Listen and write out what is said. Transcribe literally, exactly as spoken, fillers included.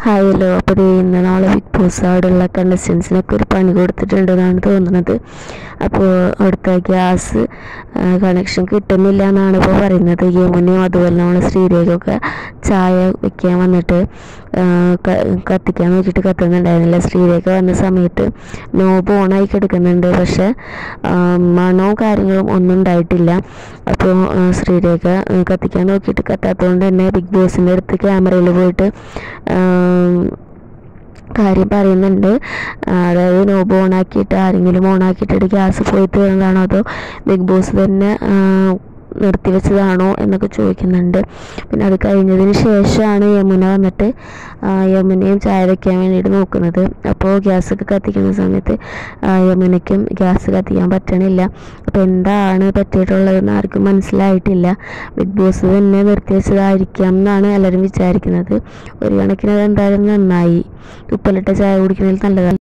Hi hello. അപ്പോൾ ദേ ഇന്ന് നാളെ ബിഗ് ബോസ് അവിടെയുള്ള കണ്ടസ്റ്റൻസിനൊക്കെ ഒരു പണി കൊടുത്തിട്ടുണ്ടെന്നാണ് തോന്നുന്നത്. അപ്പോൾ അവിടുത്തെ ഗ്യാസ് കണക്ഷൻ കിട്ടുന്നില്ല എന്നാണ് ഇപ്പോൾ പറയുന്നത്. യമുനയും അതുപോലെ നമ്മൾ ശ്രീരേഖയൊക്കെ ചായ വയ്ക്കാൻ വന്നിട്ട് കത്തിക്കാൻ നോക്കിയിട്ട് കത്തുന്നുണ്ടായിരുന്നില്ല. ശ്രീരേഖ വന്ന സമയത്ത് നോബ് ഓണായി കിടക്കുന്നുണ്ട്, പക്ഷെ മണവും കാര്യങ്ങളും ഒന്നും ഉണ്ടായിട്ടില്ല. അപ്പോൾ ശ്രീരേഖ കത്തിക്കാൻ നോക്കിയിട്ട് കത്താത്തതുകൊണ്ട് തന്നെ ബിഗ് ബോസിൻ്റെ അടുത്ത് ക്യാമറയിൽ പോയിട്ട് കാര്യം പറയുന്നുണ്ട്. അതായത് നോബ് ഓണാക്കിയിട്ട് ആരെങ്കിലും ഓണാക്കിയിട്ട് ഗ്യാസ് പോയി തീർന്നതാണോ അതോ ബിഗ് ബോസ് തന്നെ നിർത്തിവെച്ചതാണോ എന്നൊക്കെ ചോദിക്കുന്നുണ്ട്. പിന്നെ അത് കഴിഞ്ഞതിന് ശേഷമാണ് യമുന വന്നിട്ട് യമുനയും ചായ വയ്ക്കാൻ വേണ്ടിയിട്ട് നോക്കുന്നത്. അപ്പോൾ ഗ്യാസൊക്കെ കത്തിക്കുന്ന സമയത്ത് യമുനയ്ക്കും ഗ്യാസ് കത്തിക്കാൻ പറ്റണില്ല. അപ്പോൾ എന്താണ് പറ്റിയിട്ടുള്ളതെന്ന് ആർക്കും മനസ്സിലായിട്ടില്ല. ബിഗ് ബോസ് തന്നെ നിർത്തിവെച്ചതായിരിക്കാം എന്നാണ് എല്ലാവരും വിചാരിക്കുന്നത്. ഒരു കണക്കിന് അതെന്തായാലും നന്നായി. ഉപ്പിലിട്ട ചായ കുടിക്കുന്നതിൽ നല്ലതാണ്.